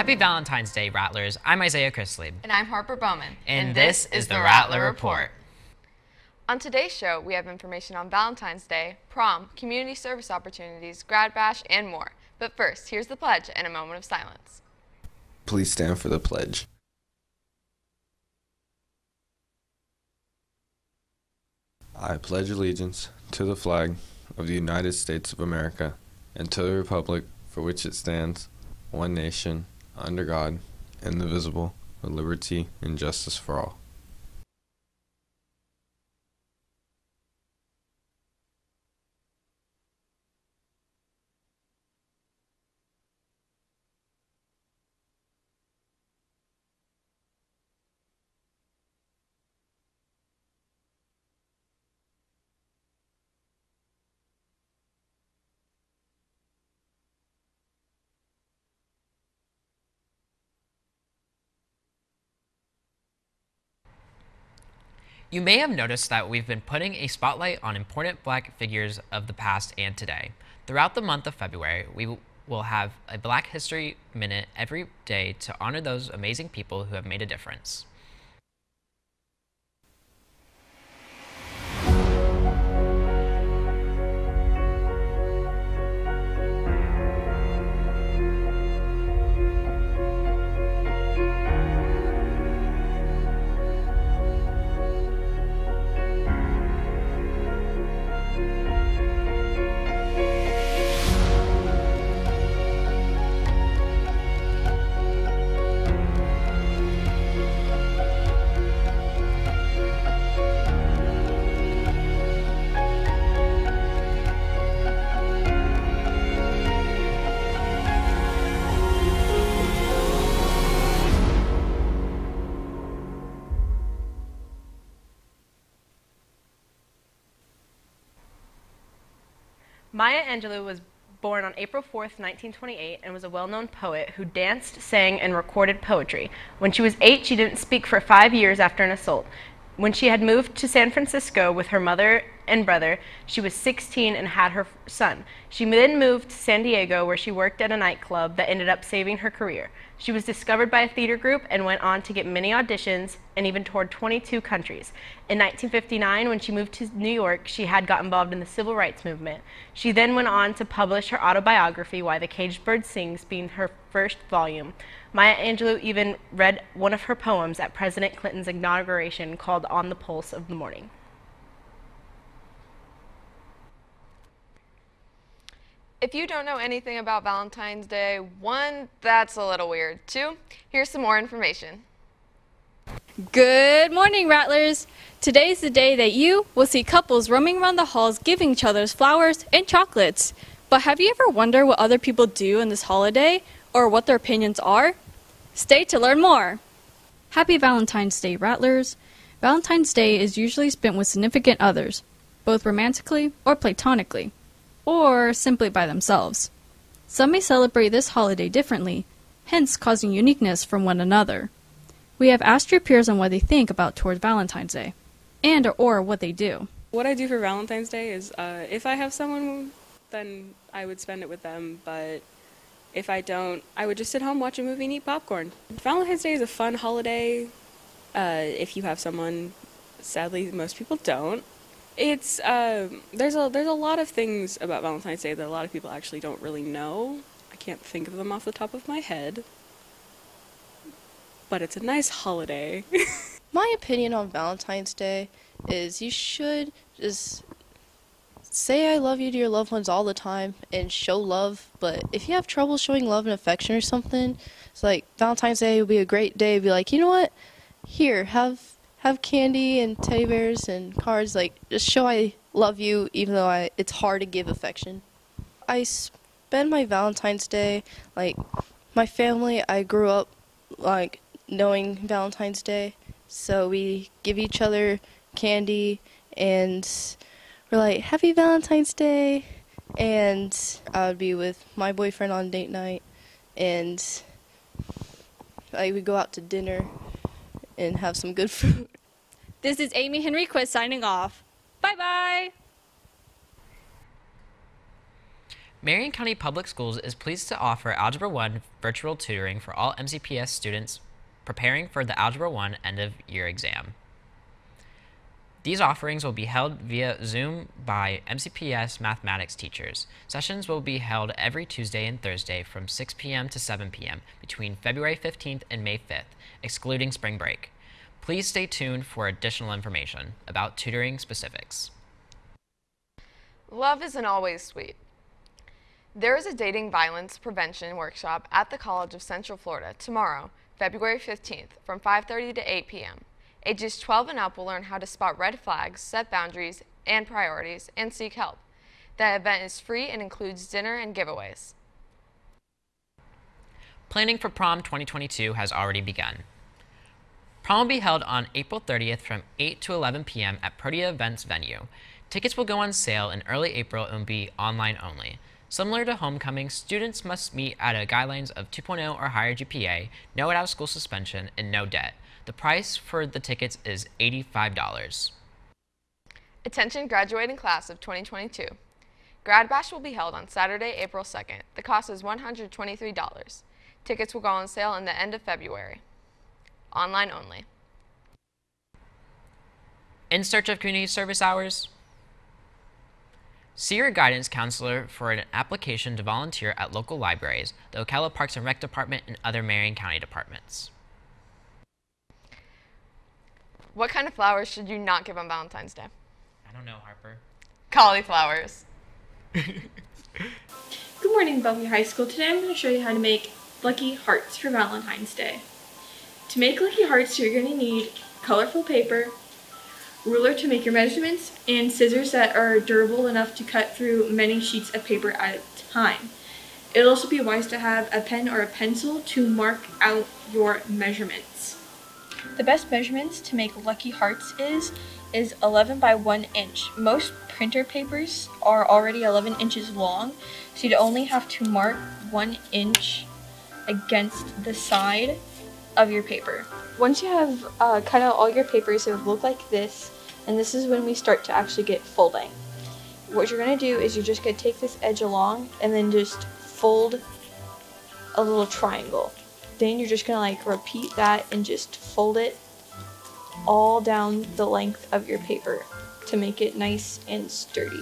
Happy Valentine's Day, Rattlers. I'm Isaiah Chrisley. And I'm Harper Bowman. And this is the Rattler Report. On today's show, we have information on Valentine's Day, prom, community service opportunities, grad bash, and more. But first, here's the pledge and a moment of silence. Please stand for the pledge. I pledge allegiance to the flag of the United States of America and to the republic for which it stands, one nation, under God, indivisible, with liberty and justice for all. You may have noticed that we've been putting a spotlight on important Black figures of the past and today. Throughout the month of February, we will have a Black History Minute every day to honor those amazing people who have made a difference. Maya Angelou was born on April 4th, 1928, and was a well-known poet who danced, sang, and recorded poetry. When she was 8, she didn't speak for 5 years after an assault. When she had moved to San Francisco with her mother and brother, she was 16 and had her son. She then moved to San Diego, where she worked at a nightclub that ended up saving her career. She was discovered by a theater group and went on to get many auditions and even toured 22 countries. In 1959, when she moved to New York, she had got involved in the civil rights movement. She then went on to publish her autobiography, Why the Caged Bird Sings, being her first volume. Maya Angelou even read one of her poems at President Clinton's inauguration, called On the Pulse of the Morning. If you don't know anything about Valentine's Day, 1, that's a little weird. 2, here's some more information. Good morning, Rattlers! Today's the day that you will see couples roaming around the halls giving each other flowers and chocolates. But have you ever wondered what other people do on this holiday, or what their opinions are? Stay to learn more! Happy Valentine's Day, Rattlers! Valentine's Day is usually spent with significant others, both romantically or platonically, or simply by themselves. Some may celebrate this holiday differently, hence causing uniqueness from one another. We have asked your peers on what they think about towards Valentine's Day, and or what they do. What I do for Valentine's Day is, if I have someone, then I would spend it with them, but if I don't, I would just sit home, watch a movie, and eat popcorn. Valentine's Day is a fun holiday if you have someone. Sadly, most people don't. It's there's a lot of things about Valentine's Day that a lot of people actually don't really know. I can't think of them off the top of my head, but it's a nice holiday. My opinion on Valentine's Day is you should just say I love you to your loved ones all the time and show love, but if you have trouble showing love and affection or something, it's like Valentine's Day would be a great day to be like, you know what, here, have candy and teddy bears and cards, like, just show I love you, even though it's hard to give affection. I spend my Valentine's Day, like, my family, I grew up, like, knowing Valentine's Day, so we give each other candy, and we're like, Happy Valentine's Day, and I would be with my boyfriend on date night, and we go out to dinner and have some good food. This is Amy Henriquez signing off. Bye-bye! Marion County Public Schools is pleased to offer Algebra 1 virtual tutoring for all MCPS students preparing for the Algebra 1 end-of-year exam. These offerings will be held via Zoom by MCPS mathematics teachers. Sessions will be held every Tuesday and Thursday from 6 p.m. to 7 p.m. between February 15th and May 5th, excluding spring break. Please stay tuned for additional information about tutoring specifics. Love isn't always sweet. There is a dating violence prevention workshop at the College of Central Florida tomorrow, February 15th, from 5:30 to 8 p.m. Ages 12 and up will learn how to spot red flags, set boundaries and priorities, and seek help. The event is free and includes dinner and giveaways. Planning for Prom 2022 has already begun. Prom will be held on April 30th from 8 to 11 p.m. at Protea Events venue. Tickets will go on sale in early April and will be online only. Similar to homecoming, students must meet at a guidelines of 2.0 or higher GPA, no out-of-school suspension, and no debt. The price for the tickets is $85. Attention graduating class of 2022. Grad Bash will be held on Saturday, April 2nd. The cost is $123. Tickets will go on sale in the end of February. Online only. In search of community service hours? See your guidance counselor for an application to volunteer at local libraries, the Ocala Parks and Rec Department, and other Marion County departments. What kind of flowers should you not give on Valentine's Day? I don't know, Harper. Cauliflowers. Good morning, Belleview High School. Today I'm going to show you how to make lucky hearts for Valentine's Day. To make lucky hearts, you're going to need colorful paper, ruler to make your measurements, and scissors that are durable enough to cut through many sheets of paper at a time. It'll also be wise to have a pen or a pencil to mark out your measurements. The best measurements to make lucky hearts is 11 by 1 inch. Most printer papers are already 11 inches long, so you'd only have to mark 1 inch against the side of your paper. Once you have cut out all your papers, it will look like this, and this is when we start to actually get folding. What you're going to do is you're just going to take this edge along and then just fold a little triangle. Then you're just going to like repeat that and just fold it all down the length of your paper to make it nice and sturdy.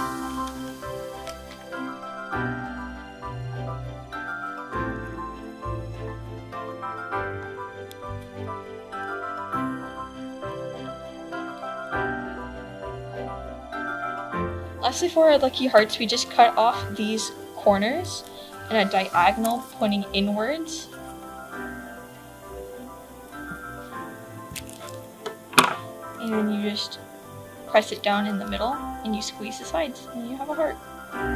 Lastly, for our lucky hearts, we just cut off these corners in a diagonal pointing inwards. And then you just press it down in the middle and you squeeze the sides and you have a heart.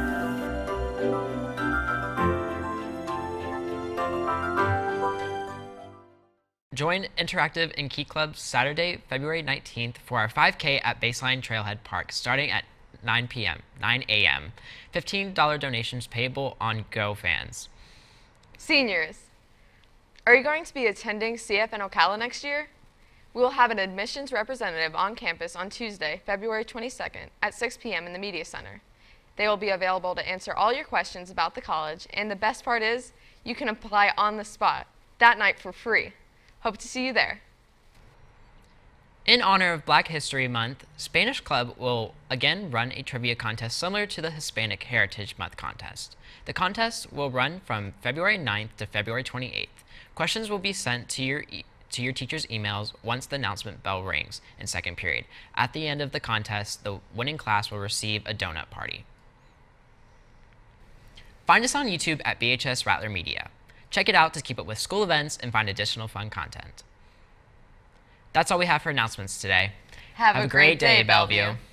Join Interactive and Key Club Saturday, February 19th for our 5K at Baseline Trailhead Park starting at 9 a.m. $15 donations payable on GoFans. Seniors, are you going to be attending CF in Ocala next year? We will have an admissions representative on campus on Tuesday, February 22nd at 6 p.m. in the Media Center. They will be available to answer all your questions about the college, and the best part is you can apply on the spot that night for free. Hope to see you there. In honor of Black History Month, Spanish Club will again run a trivia contest similar to the Hispanic Heritage Month contest. The contest will run from February 9th to February 28th. Questions will be sent to your teacher's emails once the announcement bell rings in second period. At the end of the contest, the winning class will receive a donut party. Find us on YouTube at BHS Rattler Media. Check it out to keep up with school events and find additional fun content. That's all we have for announcements today. Have a great day, Bellevue.